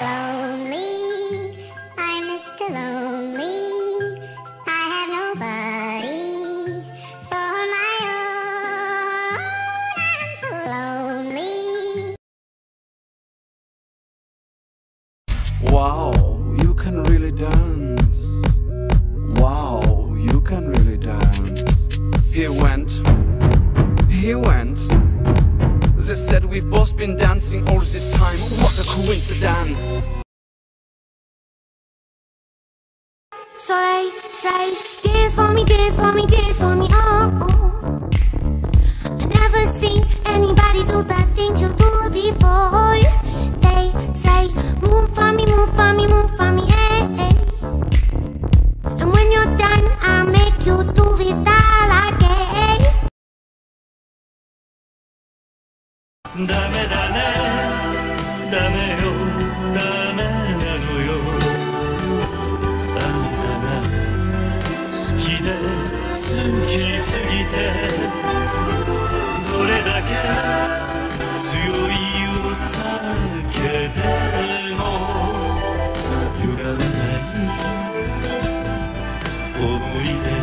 Lonely, I'm Mr. Lonely. I have nobody for my own. I'm so lonely. Wow, you can really dance. Wow, you can really dance. He went. They said we've both been dancing all this time. What a coincidence. So they say, dance for me, dance for me, dance for me, oh. I never seen anybody do the things you do before. They say, move for me, move for me, move for me, eh. And when you're done, I'll make you do it all again. Dame, dameよ、ダメなのよ。あんたが好きで好きすぎて、どれだけ強いお酒でも揺らがない思い出